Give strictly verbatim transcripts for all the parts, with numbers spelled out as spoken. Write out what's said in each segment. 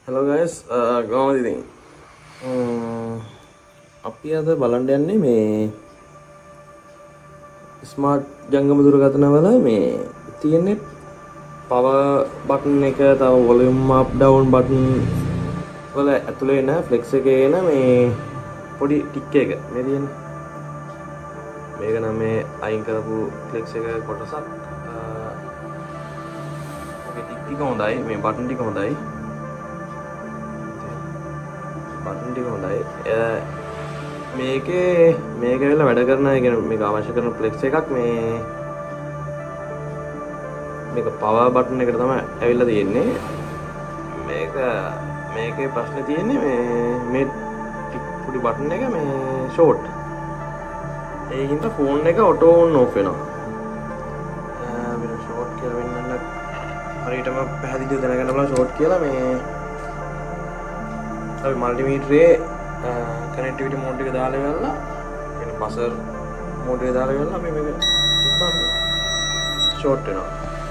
Hello guys, කොහොමද ඉතින්? අපි අද බලන්න යන්නේ මේ ස්මාර්ට් ජංගම දුරකථන වල මේ තියෙන්නේ power button එක, තව volume up down button වල ඇතුලේ එන flex එකේ එන මේ පොඩි ටික් එක මේ තියෙන්නේ. මේක නම් මේ අයින් කරපු flex එක කොටසක්. ඔකේ ටික් ටික හොඳයි, මේ button ටික හොඳයි. බටන් ටික හොඳයි. මේකේ මේක වෙලා වැඩ කරන එක මේක අවශ්‍ය කරන ෆ්ලෙක්ස් එකක් මේ මේක පවර් බටන් එකට තමයි ඇවිල්ලා තියෙන්නේ. මේක මේකේ ප්‍රශ්නේ තියෙන්නේ මේ මේ පොඩි බටන් එක මේ ෂෝට්. ඒකින්ද ෆෝන් එක ඔටෝ ඔන් ඔෆ් වෙනවා. මෙන්න ෂෝට් කියලා වෙන්නන්න හරියටම පැහැදිලිව දැනගන්න බලන්න ෂෝට් කියලා මේ අපි මල්ටිමීටරේ කනෙක්ටිවිටි මෝඩ් එක දාලා ඉවරලා කියන්නේ බසර් මෝඩ් එක දාලා ඉවරලා අපි මේක උත්තම ෂෝට් වෙනවා.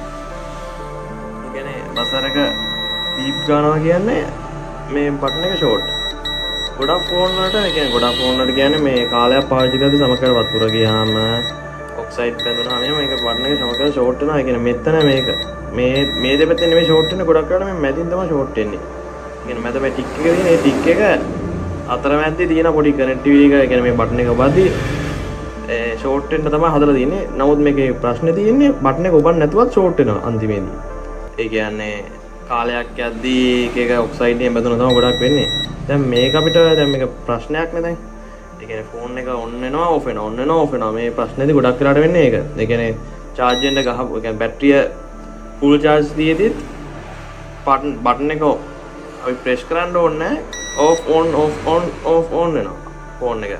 ඒ කියන්නේ බසර් එක බීප් ගන්නවා කියන්නේ මේ බටන් එක ෂෝට්. ගොඩක් ෆෝන් වලට ඒ කියන්නේ ගොඩක් ෆෝන් වලට කියන්නේ මේ කාලයක් පාවිච්චි කරද්දී සමකර වතුර ගියාම ඔක්සයිඩ් බැඳුනහම මේක බටන් එක සමකර ෂෝට් වෙනවා. ඒ කියන්නේ මෙතන මේක මේ මේ දෙපැත්තේ නෙමෙයි ෂෝට් වෙන්නේ, ගොඩක් වෙලාවට මේ මැදින් තමයි ෂෝට් වෙන්නේ. කියන්නේ මැද මේ ටික් එක තියෙන මේ ටික් එක අතරමැද්දේ තියෙන පොඩි කනෙක්ටිවිටි එක කියන්නේ මේ බටන් එක ඔබද්දී ඒ ෂෝට් වෙන්න තමයි හදලා තියෙන්නේ. නමුත් මේකේ ප්‍රශ්නේ තියෙන්නේ බටන් එක ඔබන්න නැතුවත් ෂෝට් වෙනවා අන්තිමේදී. ඒ කියන්නේ කාලයක් යද්දී එක එක ඔක්සයිඩ් එකෙන් බැඳුන තමයි ගොඩක් වෙන්නේ. දැන් මේක අපිට දැන් මේක ප්‍රශ්නයක් නේ දැන්. ඒ කියන්නේ ෆෝන් එක ඔන් වෙනවා ඔෆ් වෙනවා ඔන් වෙනවා ඔෆ් වෙනවා. මේ ප්‍රශ්නේදී ගොඩක් වෙලාට වෙන්නේ ඒක. ඒ කියන්නේ charge වෙන්න ගහ ඒ කියන්නේ බැටරිය full charge දීෙදිත් බටන් බටන් එක අපි ප්‍රෙස් කරන්න ඕනේ off on off on off on වෙනවා ෆෝන් එක.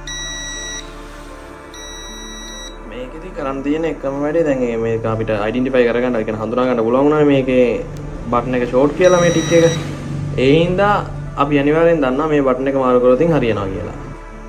මේකෙදි කරන් තියෙන එකම වැඩේ දැන් මේක අපිට ඩෙන්ටිෆයි කරගන්න, ඒ කියන්නේ හඳුනා ගන්න පුළුවන් වුණානේ මේකේ බටන් එක ෂෝට් කියලා මේ ටික් එක. ඒ හින්දා අපි අනිවාර්යෙන් දන්නවා මේ බටන් එක මාරු කරොත් හරියනවා කියලා.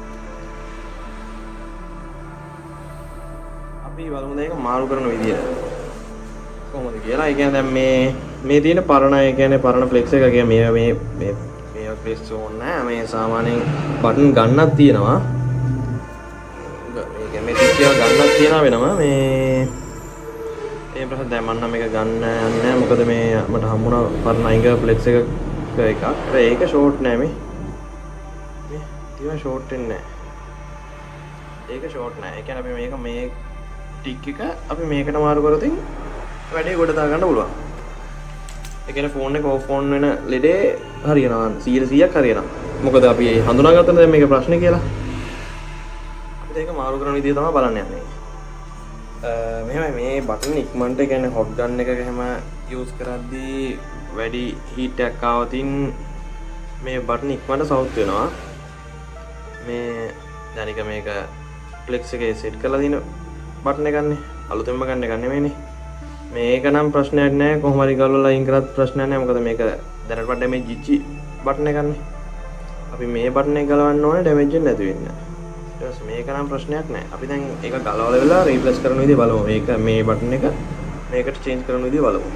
අපි බලමු මේක මාරු කරන විදිය කොහොමද කියලා. ඒ කියන්නේ දැන් මේ මේ තියෙන පරණ ඒ කියන්නේ පරණ ෆ්ලෙක්ස් එක කියන්නේ මේ මේ මේ මේ ෆ්ලෙක්ස් ඕනේ නැහැ. මේ සාමාන්‍යයෙන් බටන් ගන්නක් තියෙනවා. මේ කියන්නේ මේ ටික ගන්නක් තියෙනවා වෙනවා මේ ඒ ප්‍රශ්න දැන් මම නම් මේක ගන්න යන්නේ නැහැ. මොකද මේ මට හම්බුණා පරණ අයිංග ෆ්ලෙක්ස් එක එකක්. ඒක ෂෝට් නෑ මේ. මේ තියෙන ෂෝට් වෙන්නේ නැහැ. ඒක ෂෝට් නෑ. ඒ කියන්නේ අපි මේක මේ ටික් එක අපි මේකට මාරු කරොත් වැඩේ ගොඩ දා ගන්න පුළුවන්. ඒ කියන්නේ ෆෝන් එක ඔෆ් ඔන් වෙන ලෙඩේ හරියනවා සීයට සීයක් හරියනවා. මොකද අපි හඳුනාගත්තනේ දැන් මේක ප්‍රශ්නේ කියලා. අපිට ඒක මාරු කරන විදිය තමයි බලන්න යන්නේ. අ මෙහෙමයි මේ බටන් ඉක්මනට කියන්නේ හොට් ගන් එකක එහෙම යූස් කරද්දී වැඩි හීට් එකක් ආවතින් මේ බටන් ඉක්මනට සවුත් වෙනවා. මේ දැනික මේක ෆ්ලෙක්ස් එකේ සෙට් කරලා දින බටන් එකන්නේ අලුතෙන්ම ගන්න එක නෙමෙයිනේ. මේක නම් ප්‍රශ්නයක් නෑ, කොහොම හරි ගලවලා අයින් කරත් ප්‍රශ්නයක් නෑ. මොකද මේක දැනට වඩා මේ ජිචි බටන් එකන්නේ. අපි මේ බටන් එක ගලවන්න ඕනේ ඩැමේජ් එක නැති වෙන්න. ඊට පස්සේ මේක නම් ප්‍රශ්නයක් නෑ. අපි දැන් ඒක ගලවලා වෙලා රීප්ලේස් කරන විදිය බලමු. මේක මේ බටන් එක මේකට චේන්ජ් කරන විදිය බලමු.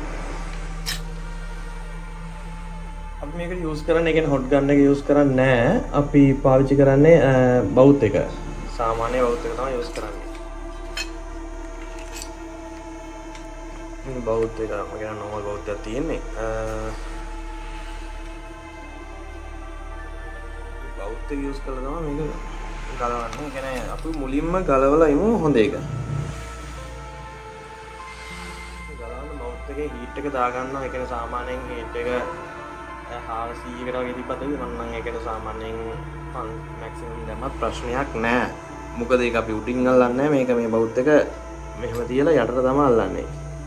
අපි මේකට යූස් කරන්නේ, ඒ කියන්නේ හොට් ගන් එක යූස් කරන්නේ නෑ. අපි පාවිච්චි කරන්නේ බවුත් එක. සාමාන්‍ය බවුත් එක තමයි යූස් කරන්නේ. බෞද්ධ එක මගේ නෝමල් බෞද්ධයක් තියෙන්නේ. බෞද්ධ එක යූස් කළා තමයි මේක ගලවන්නේ. ඒ කියන්නේ අපි මුලින්ම ගලවලා ඉමු හොඳ එක. ගලවන බෞද්ධ එකේ හීට් එක දා ගන්නවා. ඒ කියන්නේ සාමාන්‍යයෙන් හීට් එක හාරසීයකට වගේ තිබ්බත් මම නම් ඒකට සාමාන්‍යයෙන් මැක්සිමම් දැම්මත් ප්‍රශ්නයක් නෑ. මොකද ඒක අපි උඩින් අල්ලන්නේ නෑ. මේක මේ බෞද්ධ එක මෙහෙම තියලා යටට තමයි අල්ලන්නේ.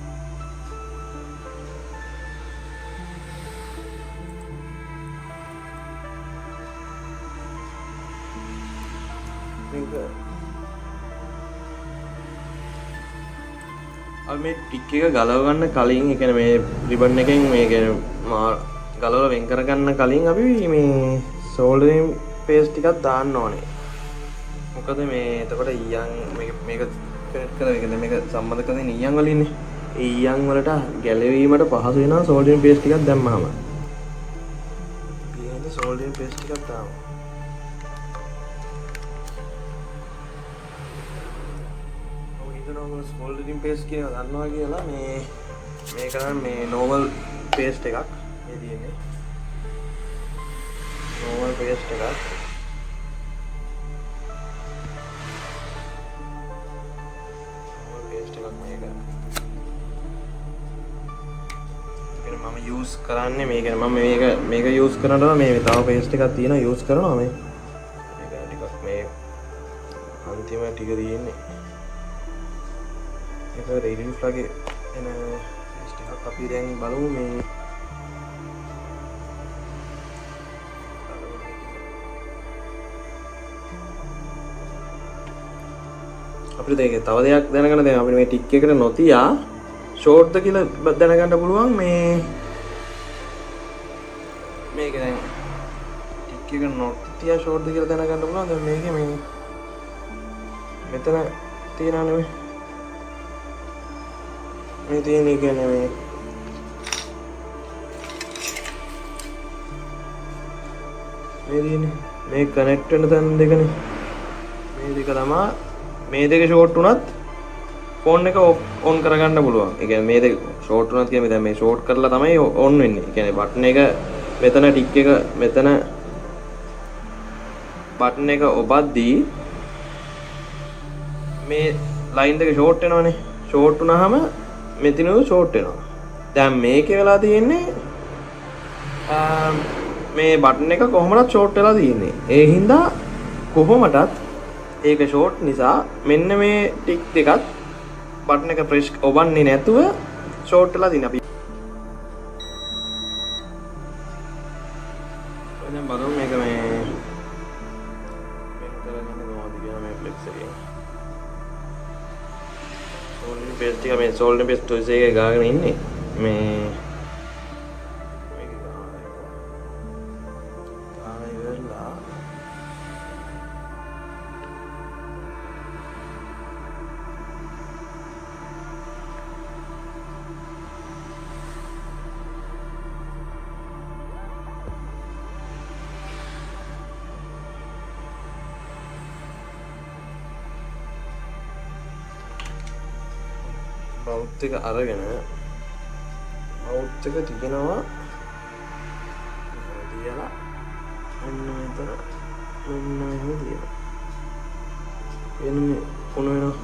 අපි මේ ටික් එක ගලව ගන්න කලින්, ඒ කියන්නේ මේ රිබන් එකෙන් මේ කියන්නේ ගලවලා වෙන් කර ගන්න කලින් අපි මේ සෝල්ඩරින් පේස්ට් ටිකක් දාන්න ඕනේ. මොකද මේ එතකොට ඊයන් මේක මේක කනෙක්ට් කරලා මේක මේක සම්බන්ධ කරගෙන ඊයන් වලින්නේ. ඒ ඊයන් වලට ගැලවීමට පහසු වෙනවා සෝල්ඩරින් පේස්ට් ටිකක් දැම්මම. සෝල්ඩරින් පේස්ට් ටිකක් දාමු. ඔය හිතනවා සෝල්ඩරින් පේස්ට් කියන දන්නවා කියලා මේ මේක නම් මේ normal paste එකක් මේ තියෙන්නේ. normal paste එකක්. normal paste එකක් මේක. ඒක මම use කරන්නේ මේක මම මේක මේක use කරනවා මේ තව paste එකක් තියෙනවා use කරනවා මේ. මේක ටිකක් මේ අන්තිම ටික තියෙන්නේ. ඒක රේඩියස් ලගේ එන අපි දැන් බලමු මේ අපිට මේක තව දෙයක් දැනගන්න දැන් අපිට මේ ටික් එකට නොතියා ෂෝට්ද කියලා දැනගන්න පුළුවන් මේ මේක දැන් ටික් එක නොතියා ෂෝට්ද කියලා දැනගන්න පුළුවන් දැන් මේකේ මේ මෙතන තියෙනවා නෙමෙයි මේ තියෙන එක නෙමෙයි මේ කනෙක්ට් වෙන තැන් දෙකනේ මේ දෙක තමයි මේ දෙක ෂෝට් වුණත් ෆෝන් එක ඔන් කරගන්න පුළුවන්. ඒ කියන්නේ මේ දෙක ෂෝට් වුණත් කියන්නේ දැන් මේ ෂෝට් කරලා තමයි ඔන් වෙන්නේ. ඒ කියන්නේ බටන් එක මෙතන ටික් එක මෙතන බටන් එක ඔබද්දී මේ ලයින් දෙක ෂෝට් වෙනවනේ. ෂෝට් වුණාම මෙතනෝ ෂෝට් වෙනවා. දැන් මේකේ වෙලා තියෙන්නේ මේ බටන් එක කොහොමවත් ෂෝට් වෙලා තියෙන්නේ. ඒ හින්දා කොහොමටත් ඒක ෂෝට් නිසා මෙන්න මේ ටික් දෙකත් බටන් එක ප්‍රෙස් ඔබන්නේ නැතුව ෂෝට් වෙලා තියෙනවා. අපි දැන් බලමු මේක මේ මෙන්න කරගන්න කොහොමද කියලා මේ ෆ්ලෙක්ස් එකේ. සෝල්ඩරින් පේස්ට් එක මේ සෝල්ඩරින් පේස්ට් එකේ ගාගෙන ඉන්නේ. මේ මවුත් එක අරගෙන මවුත් එක තියනවා තියලා මෙන්න මෙතන මෙන්න එහෙම තියනවා එන්නේ කොන වෙනවා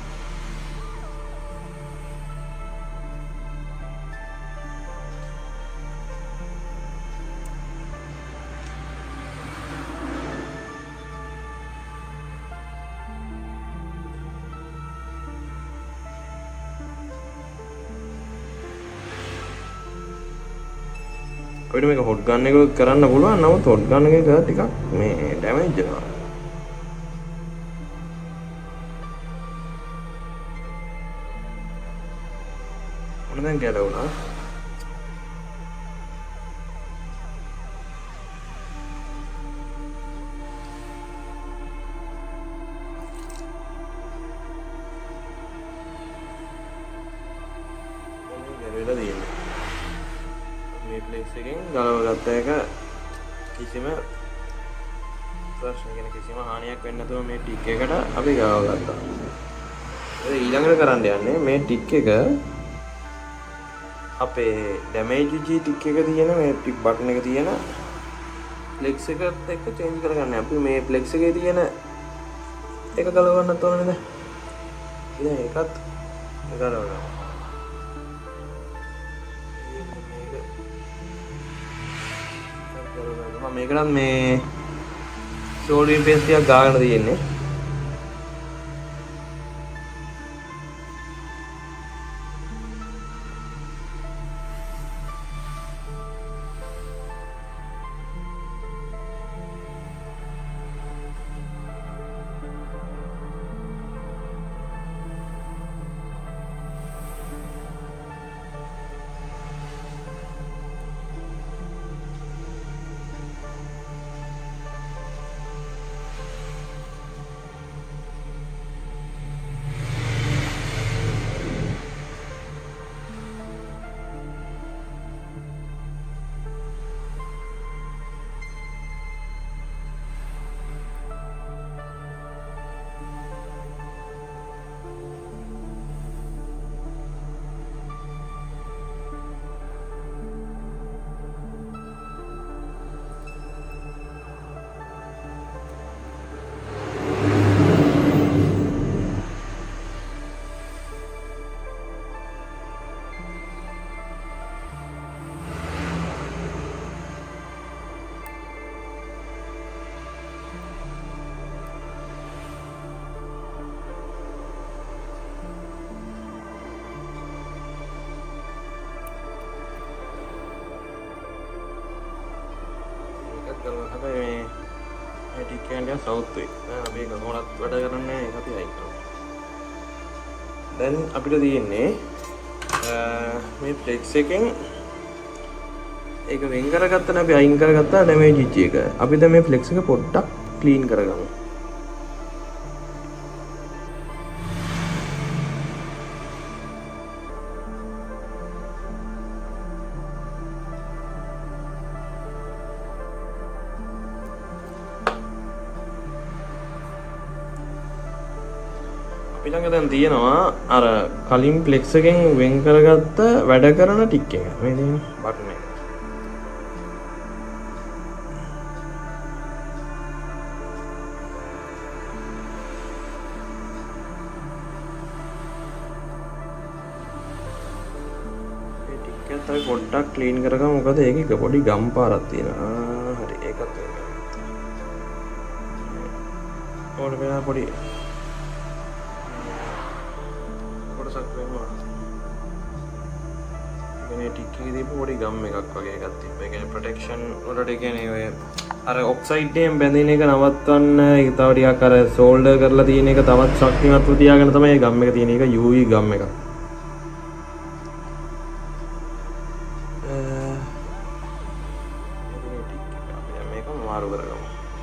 අපිට මේක හොට් ගන්න එක කරන්න පුළුවන්. නමුත් හොට් ගන්න එක ටිකක් මේ ඩැමේජ් වෙනවා. මොන දැන් ගැලවුණා. ගැලවිලා තියෙන්නේ. මේ ප්ලේස් එකෙන් ගලවගත්ත එක කිසිම ප්‍රශ්න කෙන කිසිම හානියක් වෙන්නේ නැතුව මේ ටික් එකට අපි ගලවගත්තා. ඒ ඊළඟට කරන්න යන්නේ මේ ටික් එක අපේ ඩැමේජ් ජී ටික් එක තියෙන මේ ටික් බටන් එක තියෙන ෆ්ලෙක්ස් එකට එක්ක චේන්ජ් කරගන්න. අපි මේ ෆ්ලෙක්ස් එකේ තියෙන එක ගලවන්නත් ඕනේ නේද? ඉතින් ඒකත් ගලවනවා. මේකනම් මේ සෝල්ඩරින් පේස්ට් එකක් ගාගෙන තියෙන්නේ. කරලා හැබැයි මේ මේ ටික කියන්නේ සවුත් වෙයි. දැන් අපි ඒක කොහොමවත් වැඩ කරන්නේ ඒක අපි අයින් කරමු. දැන් අපිට තියෙන්නේ මේ ෆ්ලෙක්ස් එකෙන් ඒක වෙන් කරගත්තා අපි අයින් කරගත්තා ඩැමේජ් වෙච්ච එක. අපි දැන් මේ ෆ්ලෙක්ස් එක පොඩ්ඩක් ක්ලීන් කරගමු. ඊළඟ දැන් තියෙනවා අර කලින් ෆ්ලෙක්ස් එකෙන් වෙන් කරගත්ත වැඩ කරන ටික් එක. මේ තියෙන බටන් එක. මේ ටික් එක තමයි පොඩ්ඩක් ක්ලීන් කරගමු. මොකද ඒකේ පොඩි ගම් පාරක් තියෙනවා. හරි ඒකත් වෙනවා. ඕන වෙනා පොඩි ටික් එකේ තිබ්බ පොඩි ගම් එකක් වගේ එකක් තිබ්බ. ඒ කියන්නේ ප්‍රොටෙක්ෂන් වලට ඒ කියන්නේ ඔය අර ඔක්සයිඩ් එකෙන් බැඳෙන එක නවත්වන්න ඒක තව ටිකක් අර සෝල්ඩර් කරලා තියෙන එක තවත් ශක්තිමත්ව තියාගෙන තමයි මේ ගම් එක තියෙන එක යූ වී ගම් එකක්. මේක මාරු කරගමු.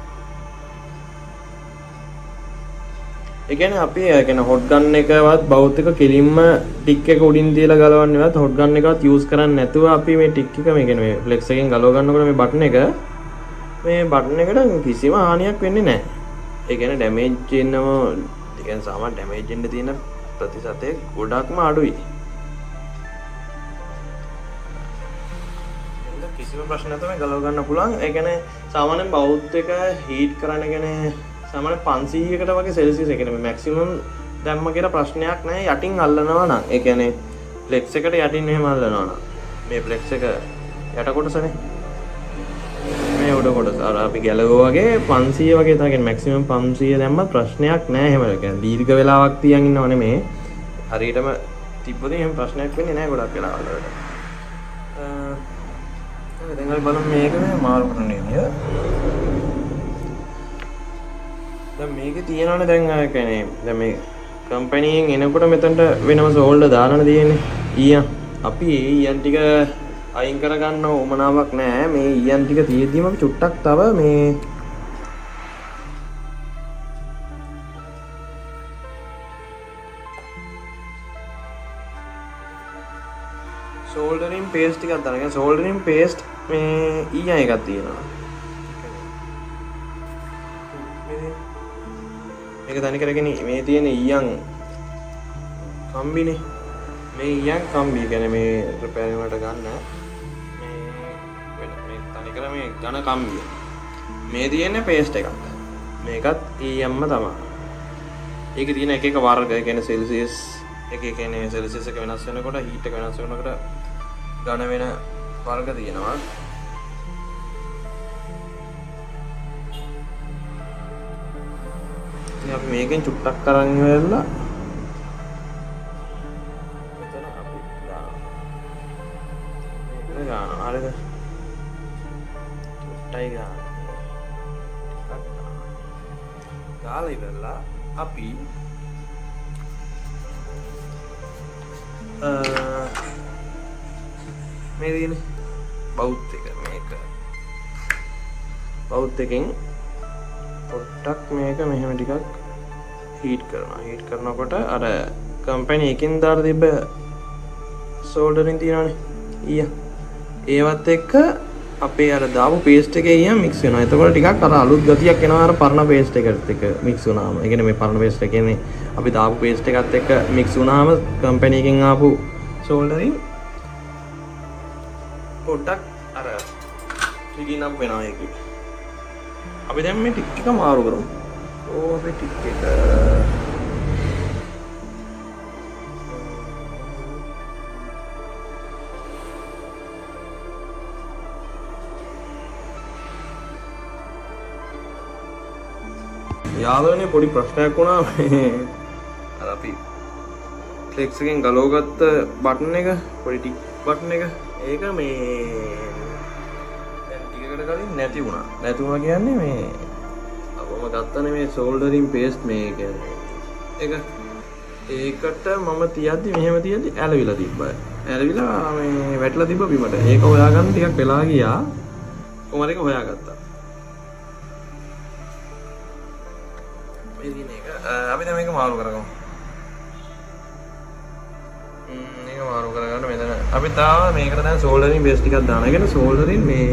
ඒ කියන්නේ අපි ඒ කියන්නේ හොට් ගන් එකවත් භෞතික කෙලින්ම ටික් එක උඩින් තියලා ගලවන්නේවත් හොට් ගන් එකවත් යූස් කරන්නේ නැතුව අපි මේ ටික් එක මේ කියන්නේ මේ ෆ්ලෙක්ස් එකෙන් ගලව ගන්නකොට මේ බටන් එක මේ බටන් එකට කිසිම හානියක් වෙන්නේ නැහැ. ඒ කියන්නේ ඩැමේජ් වෙනම ඒ කියන්නේ සාමාන්‍ය ඩැමේජ් වෙන්න තියෙන ප්‍රතිශතය ගොඩක්ම අඩුයි. ඒක කිසිම ප්‍රශ්නයක් තමයි ගලව ගන්න පුළුවන්. ඒ කියන්නේ සාමාන්‍යයෙන් භෞතික හීට් කරන්න කියන්නේ සාමාන්‍ය පන්සීයකට වගේ සෙල්සියස් ඒ කියන්නේ මැක්සිමම් දැම්ම කියලා ප්‍රශ්නයක් නැහැ යටින් අල්ලනවා නම්. ඒ කියන්නේ ෆ්ලෙක්ස් එකට යටින් එහෙම අල්ලනවා නම් මේ ෆ්ලෙක්ස් එක යට කොටසනේ මේ උඩ කොටස අර අපි ගැලවුවා වගේ පන්සීය වගේ තමයි කියන්නේ මැක්සිමම් පන්සීය දැම්මත් ප්‍රශ්නයක් නැහැ එහෙම. ඒ කියන්නේ දීර්ඝ වෙලාවක් තියන් ඉන්නව නෙමේ. හරියටම තිබ්බොත් එහෙම ප්‍රශ්නයක් වෙන්නේ නැහැ ගොඩක් වෙලාවල් වලට. අ දැන් අපි බලමු මේක මේ මාරු කරන විදිය. දැන් මේකේ තියෙනවනේ දැන් අය කියන්නේ දැන් මේ කම්පැනියෙන් එනකොට මෙතනට වෙනම සෝල්ඩර් දාලානේ තියෙන්නේ ඊයන්. අපි ඒ ඊයන් ටික අයින් කරගන්න උමනාවක් නැහැ. මේ ඊයන් ටික තියෙද්දිම අපි චුට්ටක් තව මේ සෝල්ඩරින් පේස්ට් ටිකක් දාලා සෝල්ඩරින් පේස්ට් මේ ඊයන් එකක් තියෙනවා. මේක තනි කරගෙන මේ තියෙන ඊයන් කම්බිනේ මේ ඊයන් කම්බි කියන්නේ මේ රිපෙයාරින් වලට ගන්න මේ වෙන මේ තනි කර මේ ඝන කම්බිය මේ තියෙන්නේ පේස්ට් එකක් මේකත් ඊයන්ම තමයි. ඒකේ තියෙන එක එක වර්ග ඒ කියන්නේ සෙල්සියස් එක එක කියන්නේ සෙල්සියස් එක වෙනස් වෙනකොට හීට් එක වෙනස් වෙනකොට ඝන වෙන වර්ග තියෙනවා. අපි මේකෙන් චුට්ටක් අරන් ඉවරලා මෙතන අපි දානවා. මේක ගන්නවා. හරිද? චුට්ටයි ගන්න. ගාලා ඉවරලා අපි අ මේ දින බෞද්ධ එක මේක බෞද්ධ එකෙන් පොට්ටක් මේක මෙහෙම ටිකක් හීට් කරනවා. හීට් කරනකොට අර කම්පැනි එකකින් දාලා තිබ්බ සෝල්ඩරින් තියෙනවනේ ඊය. ඒවත් එක්ක අපේ අර දාපු පේස්ට් එකේ ඊය මික්ස් වෙනවා. එතකොට ටිකක් අර අලුත් ගතියක් එනවා අර පරණ පේස්ට් එකට එක්ක මික්ස් වුණාම. ඒ කියන්නේ මේ පරණ පේස්ට් එක කියන්නේ අපි දාපු පේස්ට් එකත් එක්ක මික්ස් වුණාම කම්පැනි එකෙන් ආපු සෝල්ඩරින් පොට්ටක් අර ක්ලීන් අප් වෙනවා ඒකේ. අපි දැන් මේ ටික ටික මාරු කරමු. ඕ අපි ටික ටික යාළුවනේ පොඩි ප්‍රශ්නයක් වුණා මේ අර අපි ෆ්ලෙක්ස් එකෙන් ගලවගත්ත බටන් එක පොඩි ටික් බටන් එක ඒක මේ දැන් ටික මේකට කලින් නැති වුණා. නැති වුණා කියන්නේ මේ අපම ගත්තනේ මේ සෝල්ඩරින් පේස්ට් මේ කියන්නේ. ඒක ඒකට මම තියද්දි මෙහෙම තියද්දි ඇලවිලා තිබ්බා. ඇලවිලා මේ වැටලා තිබ්බ බිමට. ඒක හොයාගන්න ටිකක් වෙලා ගියා. කොහමද ඒක හොයාගත්තා. මේ දින එක අපි දැන් මේක මාරු කරගමු. ම්ම් මේක මාරු කරගන්න මෙතන. අපි තාම මේකට දැන් සෝල්ඩරින් බේස් ටිකක් දානවා. ඒ කියන්නේ සෝල්ඩරින් මේ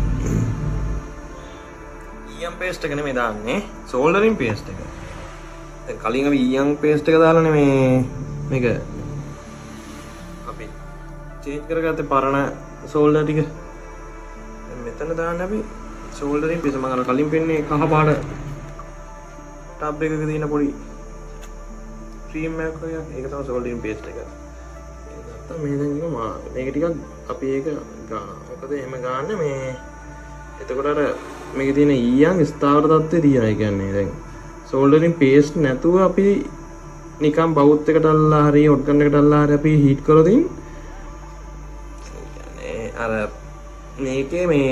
ඊයම් පේස්ට් එක නෙමෙයි දාන්නේ. සෝල්ඩරින් පේස්ට් එක. දැන් කලින් අපි ඊයම් පේස්ට් එක දාලානේ මේ මේක අපි චේන්ජ් කරගත්තේ පරණ සෝල්ඩර් ටික. දැන් මෙතන දාන්න අපි සෝල්ඩරින් පේස්ට් මම අර කලින් පෙන්නේ කහ පාට ටබ් එකක තියෙන පොඩි ක්‍රීම් එකක් වගේ. ඒක තමයි සෝල්ඩරින් පේස්ට් එක. ඒක නැත්තම් මේ දැන් එක මා මේක ටිකක් අපි ඒක ගන්නවා. මොකද එහෙම ගන්න මේ එතකොට අර මේකේ තියෙන ඊයන් ස්ථාවර තත්ත්වයේ තියෙනවා. ඒ කියන්නේ දැන් සෝල්ඩරින් පේස්ට් නැතුව අපි නිකන් බවුත් එකට අල්ලලා හරි හොට් ගන් එකට අල්ලලා හරි අපි හීට් කරොත් කියන්නේ අර මේකේ මේ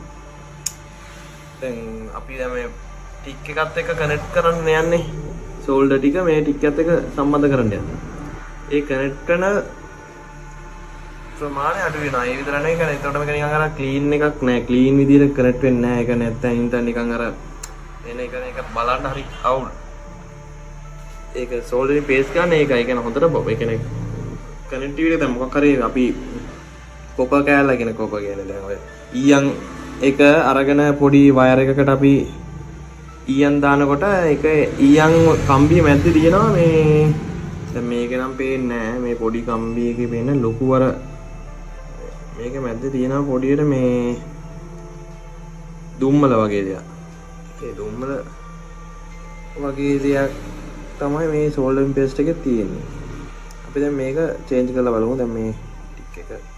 දැන් අපි දැන් මේ ටික් එකත් එක්ක කනෙක්ට් කරන්න යන්නේ සෝල්ඩර් ටික මේ ටික් එකත් එක්ක සම්බන්ධ කරන්න යනවා. ඒ කනෙක්ට් කරන ප්‍රමාණය අඩු වෙනවා. ඒ විතර නෙවෙයි කියන්නේ. ඒකට මේක නිකන් අර ක්ලීන් එකක් නෑ. ක්ලීන් විදිහට කනෙක්ට් වෙන්නේ නෑ. ඒක නැත්තම් ඉතින් නිකන් අර එන එක එක බලන්න හරි අවුල්. ඒක සෝල්ඩරින් පේස්ට් ගන්න ඒකයි. ඒ කියන්නේ හොඳට බොබ. ඒ කියන්නේ කනෙක්ටිවිටි දැන් මොකක් හරි අපි කොපර් කෑල්ල කියන කොපර් කියන්නේ දැන් ඔය ඊයන් එක අරගෙන පොඩි වයර් එකකට අපි ඊයන් දානකොට ඒක ඊයන් කම්බිය මැද්දේ තියෙනවා මේ දැන් මේක නම් පේන්නේ නැහැ. මේ පොඩි කම්බියකේ පේන ලොකු අර මේක මැද්දේ තියෙනවා පොඩියට මේ දුම්මල වගේ දෙයක්. ඒ දුම්මල වගේ දෙයක් තමයි මේ සෝල්ඩරින් පේස්ට් එකේ තියෙන්නේ. අපි දැන් මේක චේන්ජ් කරලා බලමු. දැන් මේ ටික් එක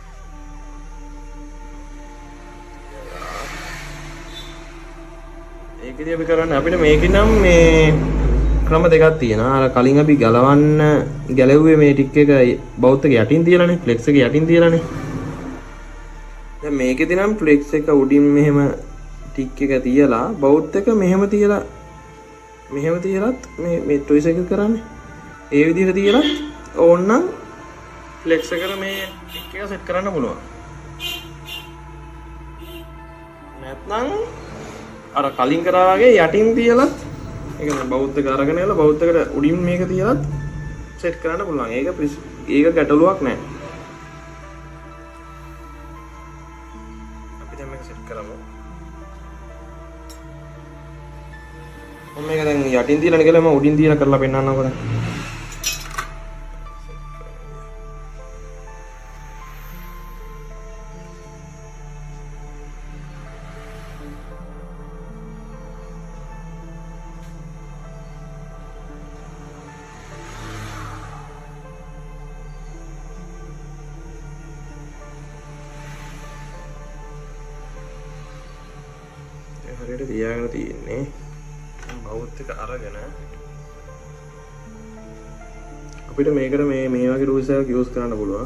ඒකදී අපි කරන්නේ අපිට මේකේ නම් මේ ක්‍රම දෙකක් තියෙනවා. අර කලින් අපි ගලවන්න ගැලවුවේ මේ ටික් එක බවුත් එක යටින් තියලානේ. ෆ්ලෙක්ස් එක යටින් තියලානේ. දැන් මේකෙදී නම් ෆ්ලෙක්ස් එක උඩින් මෙහෙම ටික් එක තියලා බවුත් එක මෙහෙම තියලා මෙහෙම තියලත් මේ මේ ටොයිස් එක කරන්නේ. ඒ විදිහට තියලා ඕන්නම් ෆ්ලෙක්ස් එකට මේ ටික් එක සෙට් කරන්න පුළුවන්. නැත්නම් අර කලින් කරා වගේ යටින් තියලත් ඒ කියන්නේ බවුත් එක අරගෙන යලා බවුත් එකට උඩින් මේක තියලත් සෙට් කරන්න පුළුවන්. ඒක ඒක ගැටලුවක් නෑ. අපි දැන් මේක සෙට් කරමු. මම මේක දැන් යටින් තියලානේ කියලා මම උඩින් තියලා කරලා පෙන්නන්නම්කෝ දැන්. හරියට තියාගෙන තියෙන්නේ බවුත් එක අරගෙන අපිට මේකට මේ මේ වගේ රූල්ස් එකක් යූස් කරන්න පුළුවන්.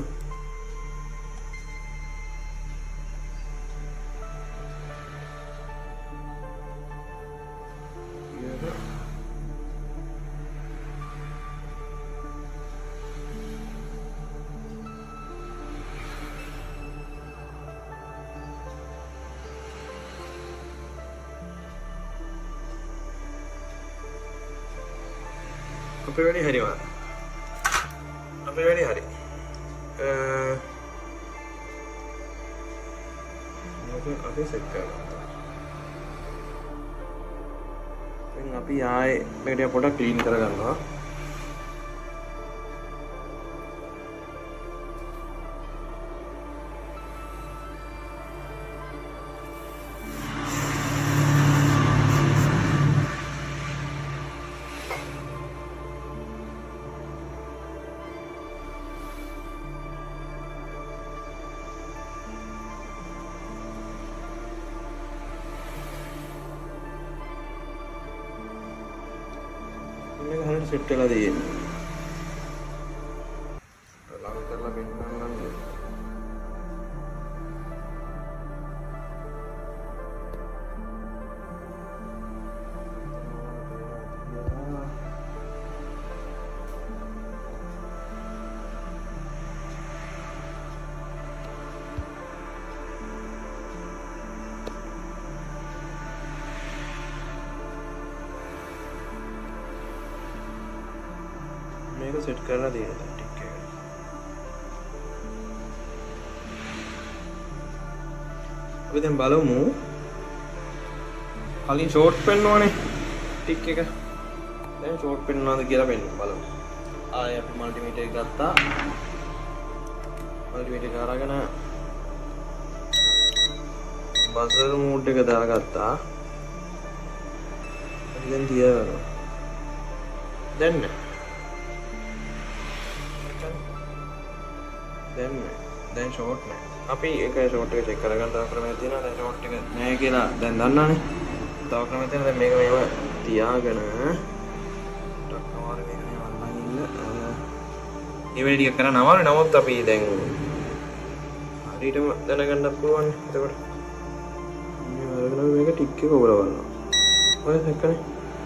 අපේ වැඩි හරි වා. අපේ වැඩි හරි. අ මොකද අපි සෙට් කරගත්තා. දැන් අපි ආයේ මේක පොඩ්ඩක් ක්ලීන් කරගන්නවා. මේක හරියට සෙට් වෙලා තියෙන්නේ. ලඟ කරලා පෙන්නන්නම්. සෙට් කරලා තියෙනවා ටික් එක. අපි දැන් බලමු. කලින් ෂෝට් පෙන්වන්නේ ටික් එක. දැන් ෂෝට් පෙන්වනවාද කියලා පෙන්වන්න බලමු. ආයෙ අපි මල්ටිමීටර් එක ගත්තා. මල්ටිමීටර් එක අරගෙන බසර් මෝඩ් එක දාගත්තා. දැන් තියනවා. දැන් දැන් දැන් ෂෝට් නෑ. අපි ඒක ෂෝට් එක චෙක් කරගන්න තව ක්‍රමයක් තියෙනවා. දැන් ෂෝට් එක නෑ කියලා දැන් දන්නවනේ. තව ක්‍රමයක් තියෙනවා. දැන් මේක මේව තියාගෙන ටක්කමාර මේක මේ වල්ලන් ඉන්න. ඉවෙල් ටික කරන්න අමාරුයි. නමුත් අපි දැන් හරියටම දැනගන්න පුළුවන්. එතකොට මේ වලගෙන මේක ටික් එක ඔබලා බලනවා. ඔය දැක්කනේ.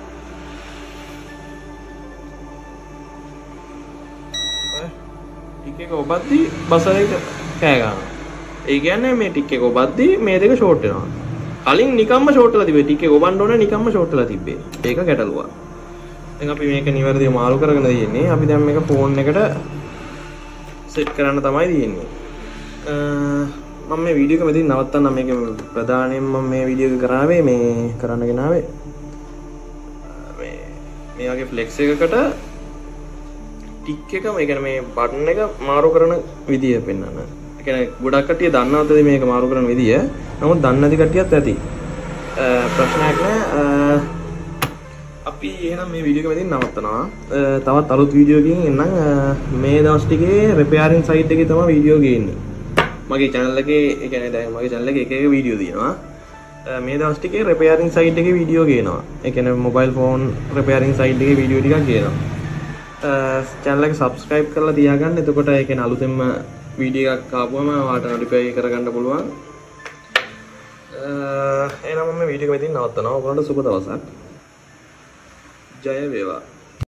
ටික් එක ඔබද්දි බසර් එක කෑ ගන්නවා. ඒ කියන්නේ මේ ටික් එක ඔබද්දි මේ දෙක ෂෝට් වෙනවා. කලින් නිකම්ම ෂෝට් වෙලා තිබේ. ටික් එක ඔබන්න ඕනේ නිකම්ම ෂෝට් වෙලා තිබ්බේ. ඒක ගැටලුවක්. දැන් අපි මේක නිවැරදිව මාරු කරගෙන තියෙන්නේ. අපි දැන් මේක ෆෝන් එකට සෙට් කරන්න තමයි තියෙන්නේ. මම මේ වීඩියෝ එක මෙතන නවත්තන්න. මේක ප්‍රධානයෙන් මම මේ වීඩියෝ එක කරාවේ මේ කරන්න ගෙනාවේ මේ මේ වගේ ෆ්ලෙක්ස් එකකට ටික් එක මේ කියන්නේ මේ බටන් එක මාරු කරන විදිය පෙන්වන්න. ඒ කියන්නේ ගොඩක් කට්ටිය දන්නවද මේක මාරු කරන විදිය? නමුත් දන්නේ නැති කට්ටියත් ඇති. ප්‍රශ්නයක් නෑ. අපි එහෙනම් මේ වීඩියෝ එක මෙතන නවත්තනවා. තවත් අලුත් වීඩියෝ එකකින් එන්නම්. මේ දවස් ටිකේ රිපෙයාරින් සයිට් එකේ තමයි වීඩියෝ ගේන්නේ. මගේ channel එකේ ඒ කියන්නේ දැන් මගේ channel එකේ එක එක වීඩියෝ තියෙනවා. මේ දවස් ටිකේ රිපෙයාරින් සයිට් එකේ වීඩියෝ ගේනවා. ඒ කියන්නේ මොබයිල් ෆෝන් රිපෙයාරින් සයිට් එකේ වීඩියෝ ටිකක් ගේනවා. channel එක subscribe කරලා තියාගන්න. එතකොට ඒ කියන්නේ අලුතෙන්ම වීඩියෝ එකක් ආවම ඔයාලට notify කරගන්න පුළුවන්. එහෙනම් මම මේ වීඩියෝ එක මෙතන නවත්තනවා. ඔයගොල්ලන්ට සුබ දවසක්. ජය වේවා.